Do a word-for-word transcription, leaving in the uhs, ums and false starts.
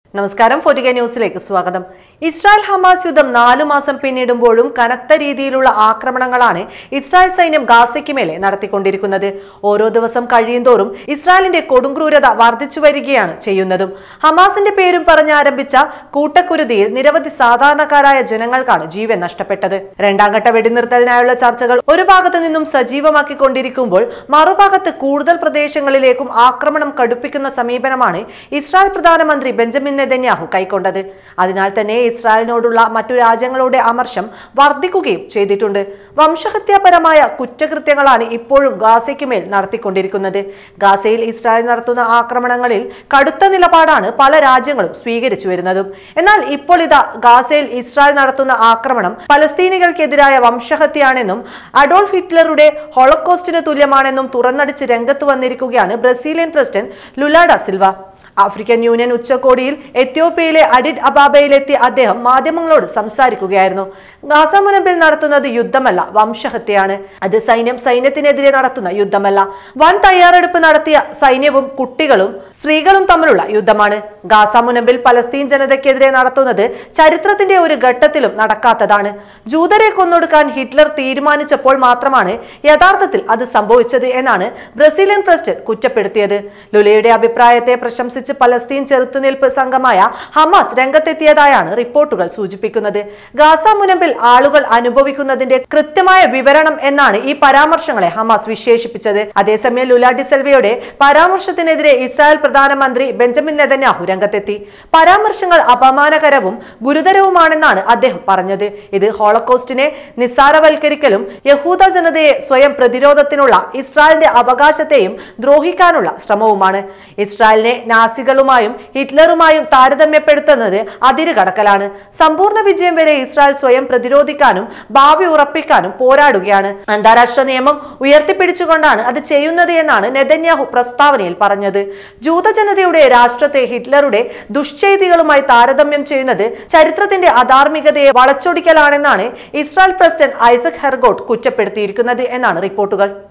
നമസ്കാരം forty K ന്യൂസിലേക്ക് സ്വാഗതം. ഇസ്രായേൽ ഹമാസ് യുദ്ധം നാലു മാസം പിന്നിടുമ്പോഴും കനത്ത രീതിയിലുള്ള ആക്രമണങ്ങളാണ് ഇസ്രായേൽ സൈന്യം ഗാസയ്ക്ക് മേലെ നടത്തിക്കൊണ്ടിരിക്കുന്നത്. ഓരോ ദിവസം കഴിയുന്തോറും ഇസ്രായേലിന്റെ കൊടുംക്രൂരത വർദ്ധിച്ചു വരികയാണ് ചെയ്യുന്നതും. ഹമാസിന്റെ പേരും പറഞ്ഞ് ആരംഭിച്ച കൂട്ടക്കുരുതിയിൽ നിരവധി സാധാരണക്കാരായ ജനങ്ങൾക്കാണ് ജീവൻ നഷ്ടപ്പെട്ടത്. രണ്ടാം ഘട്ട വെടിനിർത്തലിനായുള്ള ചർച്ചകൾ ഒരു ഭാഗത്തു നിന്നും സജീവമാക്കിക്കൊണ്ടിരിക്കുമ്പോൾ മറുഭാഗത്ത് കൂടുതൽ പ്രദേശങ്ങളിലേക്കും ആക്രമണം കടുപ്പിക്കുന്ന സമീപനമാണ് ഇസ്രായേൽ പ്രധാനമന്ത്രി ബെഞ്ചമിൻ നെതന്യാഹു കൈക്കൊണ്ടത്. അതിനാൽ തന്നെ ഇസ്രായേലിനോടുള്ള മറ്റു രാജ്യങ്ങളുടെ അമർഷം വർദ്ധിക്കുകയും ചെയ്തിട്ടുണ്ട്. വംശഹത്യാപരമായ കുറ്റകൃത്യങ്ങളാണ് ഇപ്പോഴും ഗാസയ്ക്ക് മേൽ നടത്തിക്കൊണ്ടിരിക്കുന്നത്. ഗാസയിൽ ഇസ്രായേൽ നടത്തുന്ന ആക്രമണങ്ങളിൽ കടുത്ത നിലപാടാണ് പല രാജ്യങ്ങളും സ്വീകരിച്ചു വരുന്നതും. എന്നാൽ ഇപ്പോൾ ഇതാ ഗാസയിൽ ഇസ്രായേൽ നടത്തുന്ന ആക്രമണം പലസ്തീനികൾക്കെതിരായ വംശഹത്യയാണെന്നും അഡോൾഫ് ഹിറ്റ്ലറുടെ ഹോളോകോസ്റ്റിന് തുല്യമാണെന്നും തുറന്നടിച്ച് രംഗത്ത് വന്നിരിക്കുകയാണ് Brazilian president Lula da Silva. African union ഉച്ചകോടിയിൽ എത്യോപ്യയിലെ അഡിഡ് അബാബയിലെത്തിയ അദ്ദേഹം മാധ്യമങ്ങളോട് സംസാരിക്കുകയായിരുന്നു. ഗാസ മുനമ്പിൽ നടത്തുന്നത് യുദ്ധമല്ല, വംശഹത്യയാണ്. അത് സൈന്യം സൈന്യത്തിനെതിരെ നടത്തുന്ന യുദ്ധമല്ല. വൻ തയ്യാറെടുപ്പ് നടത്തിയ സൈന്യവും കുട്ടികളും സ്ത്രീകളും തമ്മിലുള്ള യുദ്ധമാണ്. ഗാസ മുനമ്പിൽ പലസ്തീൻ ജനതയ്ക്കെതിരെ നടത്തുന്നത് ചരിത്രത്തിന്റെ ഒരു ഘട്ടത്തിലും നടക്കാത്തതാണ്. ജൂതരെ കൊന്നൊടുക്കാൻ ഹിറ്റ്ലർ തീരുമാനിച്ചപ്പോൾ മാത്രമാണ് യഥാർത്ഥത്തിൽ അത് സംഭവിച്ചത് എന്നാണ് ബ്രസീലിയൻ പ്രസിഡന്റ് കുറ്റപ്പെടുത്തിയത്. ലുലയുടെ അഭിപ്രായത്തെ പ്രശംസിച്ച് പലസ്തീൻ ചെറുത്തുനിൽപ്പ് സംഘമായ ഹമാസ് രംഗത്തെത്തിയതായാണ് റിപ്പോർട്ടുകൾ സൂചിപ്പിക്കുന്നത്. ഗാസ മുനമ്പിൽ ആളുകൾ അനുഭവിക്കുന്നതിന്റെ കൃത്യമായ വിവരണം എന്നാണ് ഈ പരാമർശങ്ങളെ ഹമാസ് വിശേഷിപ്പിച്ചത്. അതേസമയം ലുല ഡി സിൽവയുടെ പരാമർശത്തിനെതിരെ ഇസ്രായേൽ പ്രധാനമന്ത്രി ബെഞ്ചമിൻ നെതന്യാഹു രംഗത്തെത്തി. പരാമർശങ്ങൾ അപമാനകരവും ഗുരുതരവുമാണെന്നാണ് അദ്ദേഹം പറഞ്ഞത്. ഇത് ഹോളോകോസ്റ്റിനെ നിസ്സാരവൽക്കരിക്കലും യഹൂദ ജനതയെ സ്വയം പ്രതിരോധത്തിനുള്ള ഇസ്രായേലിന്റെ അവകാശത്തെയും ദ്രോഹിക്കാനുള്ള ശ്രമവുമാണ്. ഇസ്രായേലിനെ നാസികളുമായും ഹിറ്റ്ലറുമായും താരതമ്യപ്പെടുത്തുന്നത് അതിരുകടക്കലാണ്. സമ്പൂർണ്ണ വിജയം വരെ ഇസ്രായേൽ സ്വയം പ്രതിരോധിക്കാനും ഭാവി ഉറപ്പിക്കാനും പോരാടുകയാണ്. അന്താരാഷ്ട്ര നിയമം ഉയർത്തിപ്പിടിച്ചുകൊണ്ടാണ് അത് ചെയ്യുന്നത് എന്നാണ് നെതന്യാഹു പ്രസ്താവനയിൽ പറഞ്ഞത്. ജൂതജനതയുടെ രാഷ്ട്രത്തെ ഹിറ്റ്ലറുടെ ദുഷ്ചെയ്തികളുമായി താരതമ്യം ചെയ്യുന്നത് ചരിത്രത്തിന്റെ അധാർമികതയെ വളച്ചൊടിക്കലാണെന്നാണ് ഇസ്രായേൽ പ്രസിഡന്റ് ഐസക് ഹെർഗോട്ട് കുറ്റപ്പെടുത്തിയിരിക്കുന്നത് എന്നാണ് റിപ്പോർട്ടുകൾ.